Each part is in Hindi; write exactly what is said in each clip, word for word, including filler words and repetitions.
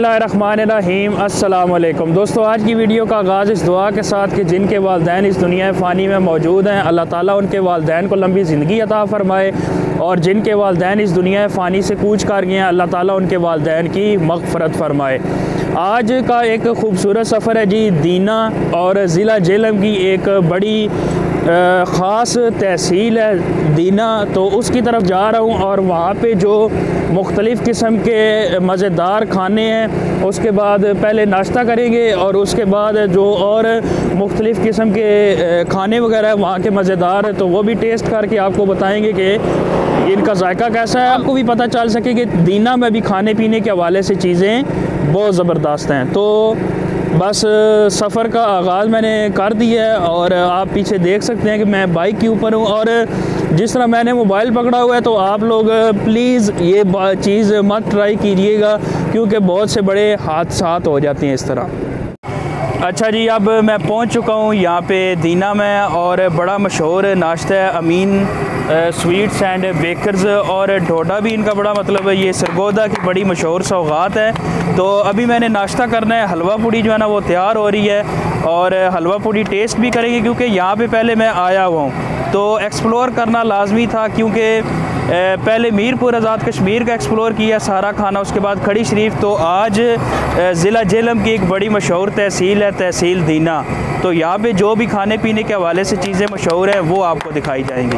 बिस्मिल्लाहिर्रहमानिर्रहीम अस्सलाम वालेकुम दोस्तों, आज की वीडियो का आगाज़ इस दुआ के साथ कि जिनके वालिदैन इस दुनिया फ़ानी में मौजूद हैं, अल्लाह ताला उनके वालिदैन को लंबी ज़िंदगी अता फ़रमाए, और जिनके वालिदैन इस दुनिया फ़ानी से कूच कर गए हैं, अल्लाह ताला उनके वालिदैन की मग़फ़रत फ़रमाए। आज का एक ख़ूबसूरत सफ़र है जी दीना और ज़िला जेहलम की एक बड़ी ख़ास तहसील है दीना, तो उसकी तरफ जा रहा हूँ और वहाँ पे जो मुख्तलिफ़ किस्म के मज़ेदार खाने हैं, उसके बाद पहले नाश्ता करेंगे और उसके बाद जो और मुख्तलिफ़ किस्म के खाने वगैरह है वहाँ के मज़ेदार है, तो वो भी टेस्ट करके आपको बताएंगे कि इनका जायका कैसा है, आपको भी पता चल सके कि दीना में भी खाने पीने के हवाले से चीज़ें बहुत ज़बरदस्त हैं। तो बस सफ़र का आगाज़ मैंने कर दिया है और आप पीछे देख सकते हैं कि मैं बाइक के ऊपर हूँ, और जिस तरह मैंने मोबाइल पकड़ा हुआ है तो आप लोग प्लीज़ ये चीज़ मत ट्राई कीजिएगा, क्योंकि बहुत से बड़े हादसात हो जाते हैं इस तरह। अच्छा जी, अब मैं पहुंच चुका हूं यहाँ पे दीना में, और बड़ा मशहूर नाश्ता है अमीन स्वीट्स एंड बेकर्स, और ढोडा भी इनका बड़ा मतलब ये सरगोदा की बड़ी मशहूर सौगात है। तो अभी मैंने नाश्ता करना है, हलवा पूड़ी जो है ना वो तैयार हो रही है, और हलवा पूड़ी टेस्ट भी करेंगे क्योंकि यहाँ पे पहले मैं आया हुआ हूँ, तो एक्सप्लोर करना लाजमी था, क्योंकि पहले मीरपुर आज़ाद कश्मीर का एक्सप्लोर किया सारा खाना, उसके बाद खड़ी शरीफ, तो आज ज़िला जेहलम की एक बड़ी मशहूर तहसील है तहसील दीना, तो यहाँ पे जो भी खाने पीने के हवाले से चीज़ें मशहूर हैं वो आपको दिखाई जाएंगी।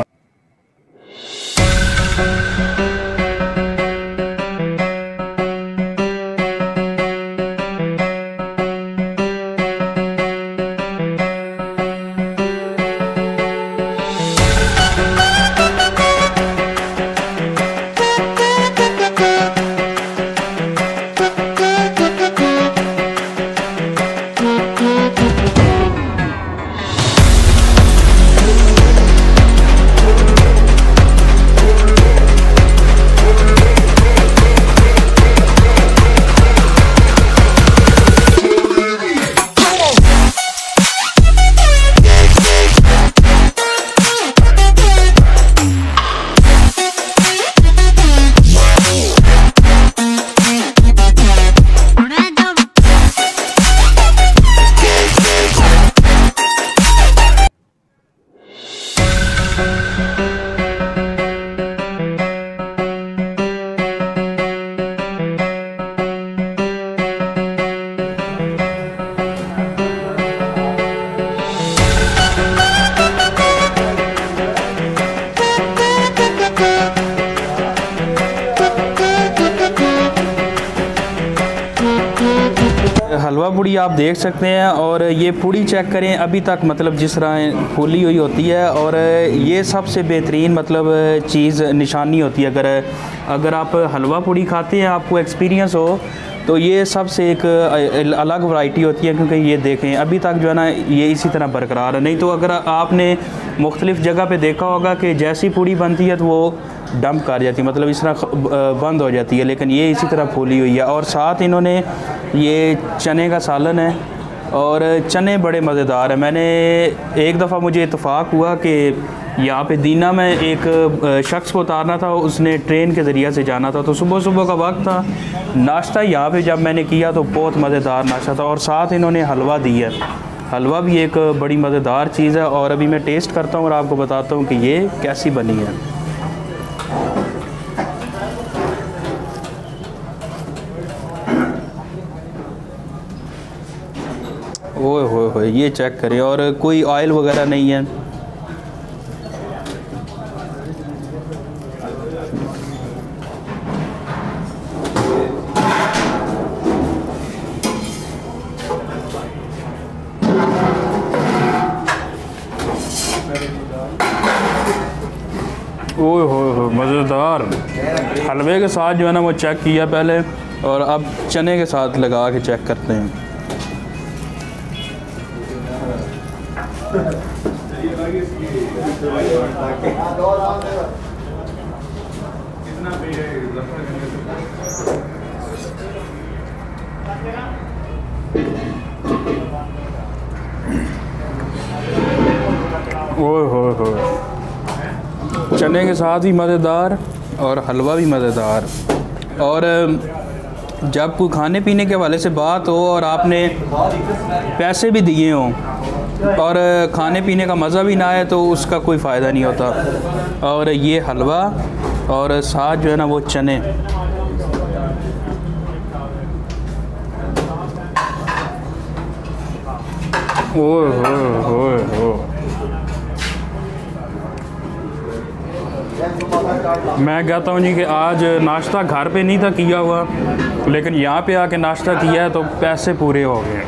हलवा पूड़ी आप देख सकते हैं, और ये पूड़ी चेक करें अभी तक मतलब जिस तरह फूली हुई होती है, और ये सबसे बेहतरीन मतलब चीज़ निशानी होती है। अगर अगर आप हलवा पूड़ी खाते हैं, आपको एक्सपीरियंस हो, तो ये सबसे एक अलग वैरायटी होती है, क्योंकि ये देखें अभी तक जो है ना ये इसी तरह बरकरार है। नहीं तो अगर आपने मुख्तलिफ़ जगह पे देखा होगा कि जैसी पूड़ी बनती है तो वो डंप कर जाती है, मतलब इस तरह बंद हो जाती है, लेकिन ये इसी तरह फूली हुई है। और साथ इन्होंने ये चने का सालन है, और चने बड़े मज़ेदार हैं। मैंने एक दफ़ा मुझे इत्तफ़ाक हुआ कि यहाँ पे दीना में एक शख्स को उतारना था, उसने ट्रेन के ज़रिए से जाना था, तो सुबह सुबह का वक्त था, नाश्ता यहाँ पे जब मैंने किया तो बहुत मज़ेदार नाश्ता था, और साथ इन्होंने हलवा दिया। हलवा भी एक बड़ी मज़ेदार चीज़ है, और अभी मैं टेस्ट करता हूँ और आपको बताता हूँ कि ये कैसी बनी है। ओए होए होए, ये चेक करें, और कोई ऑयल वगैरह नहीं है। ओए होए होए, मज़ेदार। हलवे के साथ जो है ना वो चेक किया पहले, और अब चने के साथ लगा के चेक करते हैं। ओए होए होए, चने के साथ ही मज़ेदार और हलवा भी मज़ेदार। और जब कोई खाने पीने के हवाले से बात हो और आपने पैसे भी दिए हों और खाने पीने का मज़ा भी ना आए तो उसका कोई फ़ायदा नहीं होता। और ये हलवा और साथ जो है ना वो चने, ओए होए होए। मैं कहता हूँ जी कि आज नाश्ता घर पे नहीं था किया हुआ, लेकिन यहाँ पे आके नाश्ता किया है तो पैसे पूरे हो गए।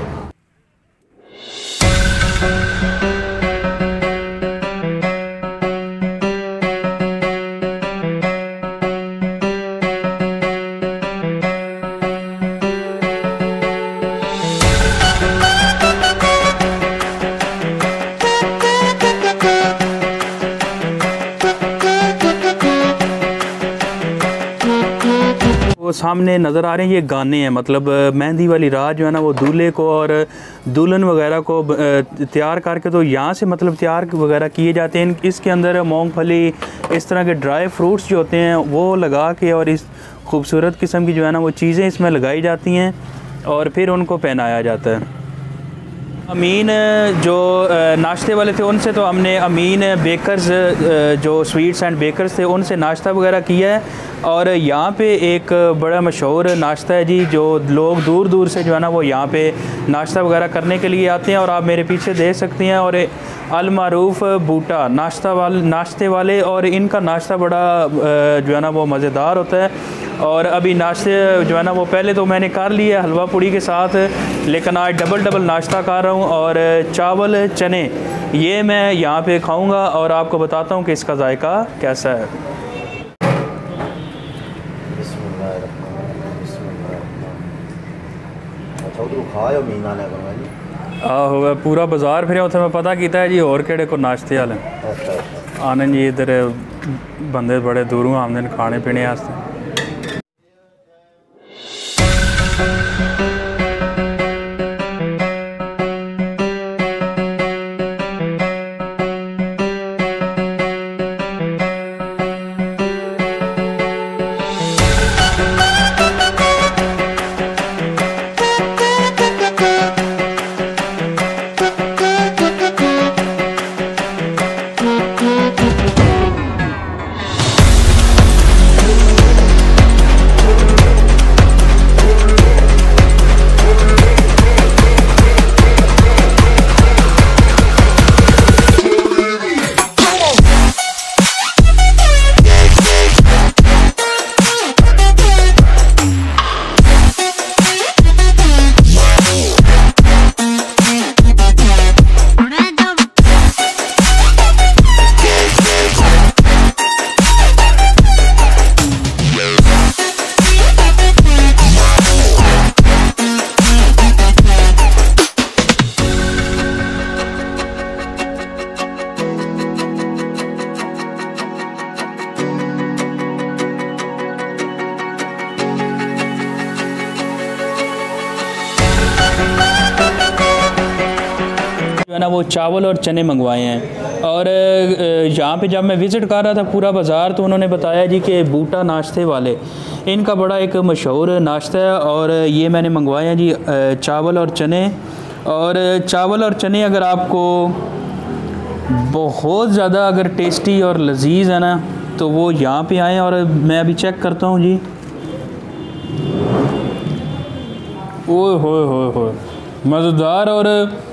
वो सामने नज़र आ रहे हैं ये गाने हैं, मतलब मेहंदी वाली रात जो है ना वो दूल्हे को और दुल्हन वगैरह को तैयार करके तो यहाँ से मतलब तैयार वगैरह किए जाते हैं। इसके अंदर मूंगफली, इस तरह के ड्राई फ्रूट्स जो होते हैं वो लगा के और इस खूबसूरत किस्म की जो है ना वो चीज़ें इसमें लगाई जाती हैं और फिर उनको पहनाया जाता है। अमीन जो नाश्ते वाले थे उनसे तो हमने अमीन बेकर्स जो स्वीट्स एंड बेकर्स थे उनसे नाश्ता वगैरह किया है। और यहाँ पे एक बड़ा मशहूर नाश्ता है जी, जो लोग दूर दूर से जो है ना वो यहाँ पे नाश्ता वगैरह करने के लिए आते हैं। और आप मेरे पीछे देख सकते हैं, और अल मारूफ बूटा नाश्ता वाले नाश्ते वाले और इनका नाश्ता बड़ा जो है ना वो मज़ेदार होता है। और अभी नाश्ते जो है ना वो पहले तो मैंने कर लिया हलवा पूड़ी के साथ, लेकिन आज डबल डबल नाश्ता कर रहा हूँ और चावल चने ये मैं यहाँ पे खाऊँगा और आपको बताता हूँ कि इसका जायका कैसा है। आहो पूरा बाजार फिर उत्थे मैं पता किया है जी और केड़े को नाश्ते वाले आने जी, इधर बंदे बड़े दूरों आते खाने पीने वास्ते। है ना वो चावल और चने मंगवाए हैं। और यहाँ पे जब मैं विज़िट कर रहा था पूरा बाज़ार तो उन्होंने बताया जी कि बूटा नाश्ते वाले इनका बड़ा एक मशहूर नाश्ता है और ये मैंने मंगवाए हैं जी चावल और चने। और चावल और चने अगर आपको बहुत ज़्यादा अगर टेस्टी और लजीज है ना तो वो यहाँ पे आएँ। और मैं अभी चेक करता हूँ जी, ओए होए होए होए मज़ेदार। और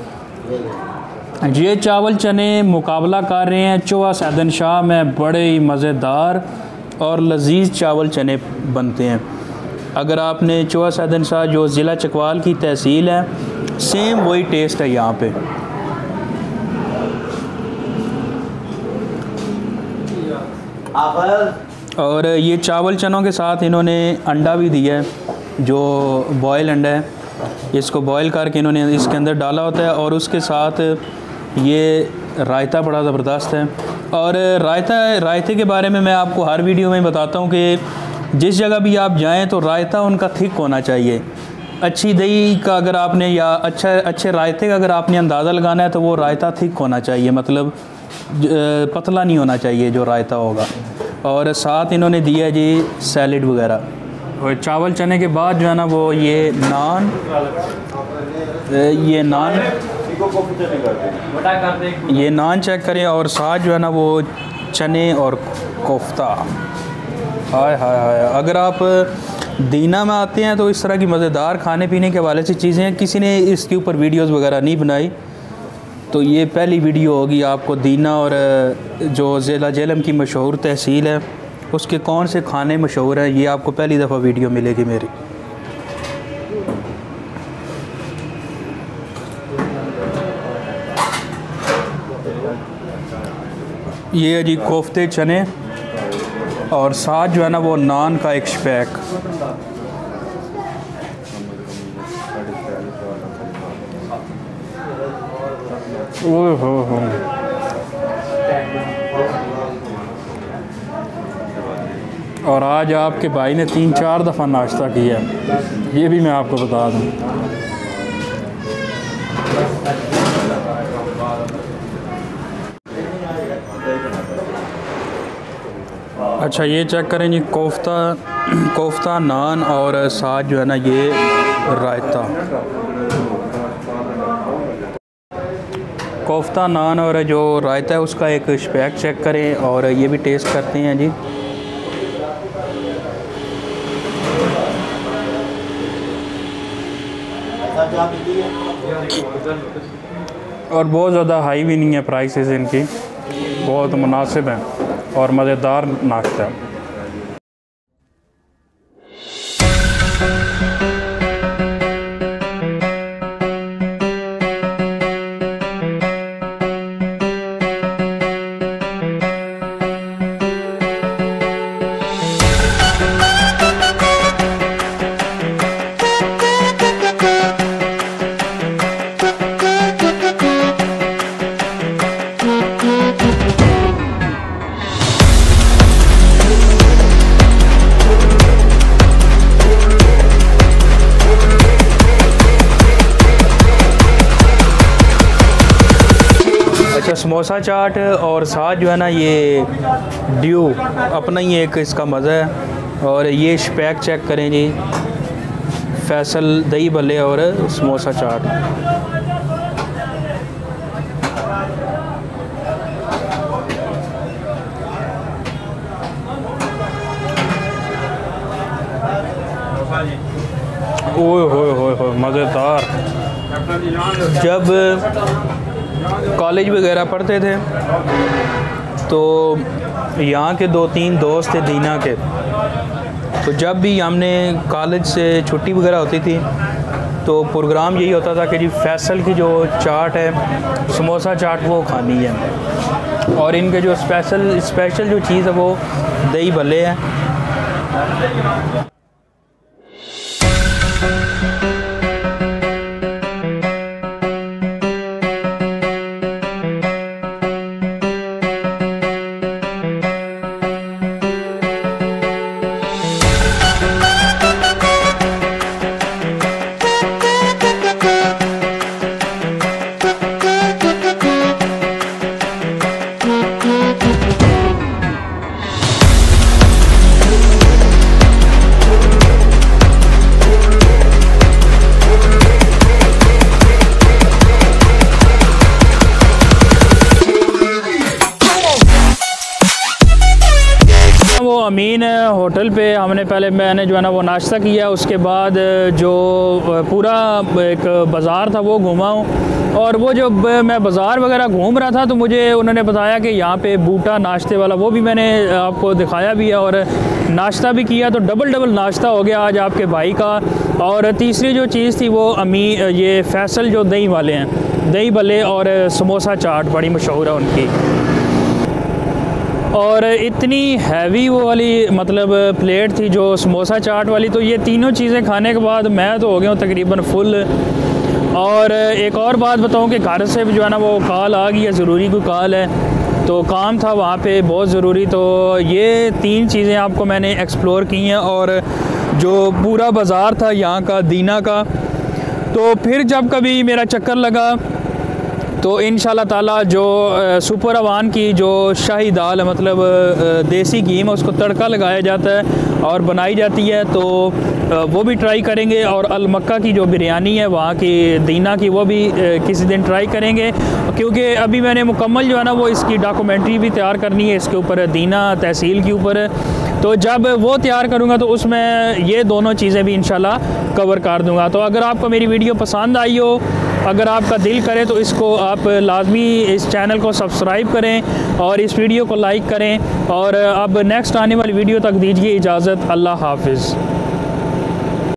ये चावल चने मुकाबला कर रहे हैं चोहा सैदन शाह में, बड़े ही मज़ेदार और लजीज चावल चने बनते हैं। अगर आपने चोहा सैदन शाह जो ज़िला चकवाल की तहसील है सेम वही टेस्ट है यहाँ पे। और ये चावल चनों के साथ इन्होंने अंडा भी दिया है जो बॉयल अंडा है, इसको बॉयल करके इन्होंने इसके अंदर डाला होता है। और उसके साथ ये रायता बड़ा ज़बरदस्त है। और रायता रायते के बारे में मैं आपको हर वीडियो में बताता हूँ कि जिस जगह भी आप जाएं तो रायता उनका थिक होना चाहिए। अच्छी दही का अगर आपने या अच्छा अच्छे रायते का अगर आपने अंदाज़ा लगाना है तो वो रायता थिक होना चाहिए, मतलब पतला नहीं होना चाहिए जो रायता होगा। और साथ इन्होंने दिया जी सैलड वगैरह, और चावल चने के बाद जो है ना वो ये नान, ये नान ये नान चेक करें और साथ जो है ना वो चने और कोफ्ता। हाय हाय हाय, अगर आप दीना में आते हैं तो इस तरह की मज़ेदार खाने पीने के हवाले से चीज़ें हैं, किसी ने इसके ऊपर वीडियोस वगैरह नहीं बनाई, तो ये पहली वीडियो होगी आपको। दीना और जो ज़िला जेहलम की मशहूर तहसील है उसके कौन से खाने मशहूर हैं, ये आपको पहली दफ़ा वीडियो मिलेगी मेरी। ये है जी कोफ्ते चने और साथ जो है ना वो नान का एक स्पैक। ओह हो हो, और आज आपके भाई ने तीन चार दफ़ा नाश्ता किया, ये भी मैं आपको बता दूं। अच्छा ये चेक करें जी, कोफ्ता कोफ्ता नान और साथ जो है ना ये रायता। कोफ्ता नान और जो रायता है उसका एक स्पैक चेक करें और ये भी टेस्ट करते हैं जी। और बहुत ज़्यादा हाई भी नहीं है प्राइसेस इनकी, बहुत मुनासिब हैं और मज़ेदार नाश्ता है। अच्छा समोसा चाट और साथ जो है ना ये ड्यू, अपना ही एक इसका मज़ा है। और ये स्पैक चेक करें जी, फैसल दही भल्ले और समोसा चाट। ओए होए होए होए मज़ेदार। जब कॉलेज वगैरह पढ़ते थे तो यहाँ के दो तीन दोस्त थे दीना के, तो जब भी हमने कॉलेज से छुट्टी वगैरह होती थी तो प्रोग्राम यही होता था कि जी फैसल की जो चाट है समोसा चाट वो खानी है। और इनके जो स्पेशल स्पेशल जो चीज़ है वो दही भल्ले हैं। अमीन होटल पे हमने पहले मैंने जो है ना वो नाश्ता किया, उसके बाद जो पूरा एक बाज़ार था वो घूमा हूँ। और वो जो मैं बाज़ार वगैरह घूम रहा था तो मुझे उन्होंने बताया कि यहाँ पे बूटा नाश्ते वाला, वो भी मैंने आपको दिखाया भी है और नाश्ता भी किया, तो डबल डबल नाश्ता हो गया आज आपके भाई का। और तीसरी जो चीज़ थी वो अमी ये फैसल जो दही वाले हैं, दही भल्ले और समोसा चाट बड़ी मशहूर है उनकी। और इतनी हैवी वो वाली मतलब प्लेट थी जो समोसा चाट वाली, तो ये तीनों चीज़ें खाने के बाद मैं तो हो गया हूँ तकरीबन फुल। और एक और बात बताऊँ कि घर से जो है ना वो कॉल आ गई है, ज़रूरी कोई कॉल है, तो काम था वहाँ पे बहुत ज़रूरी। तो ये तीन चीज़ें आपको मैंने एक्सप्लोर की हैं। और जो पूरा बाज़ार था यहाँ का दीना का, तो फिर जब कभी मेरा चक्कर लगा तो इंशाल्लाह ताला जो सुपर अवान की जो शाही दाल है, मतलब देसी घी में उसको तड़का लगाया जाता है और बनाई जाती है, तो वो भी ट्राई करेंगे। और अल मक्का की जो बिरयानी है वहाँ की दीना की, वो भी किसी दिन ट्राई करेंगे, क्योंकि अभी मैंने मुकम्मल जो है ना वो इसकी डॉक्यूमेंट्री भी तैयार करनी है इसके ऊपर, दीना तहसील के ऊपर। तो जब वो तैयार करूँगा तो उसमें ये दोनों चीज़ें भी इंशाल्लाह कवर कर दूँगा। तो अगर आपको मेरी वीडियो पसंद आई हो, अगर आपका दिल करे तो इसको आप लाजमी इस चैनल को सब्सक्राइब करें और इस वीडियो को लाइक करें। और अब नेक्स्ट आने वाली वीडियो तक दीजिए इजाज़त। अल्लाह हाफ़िज़।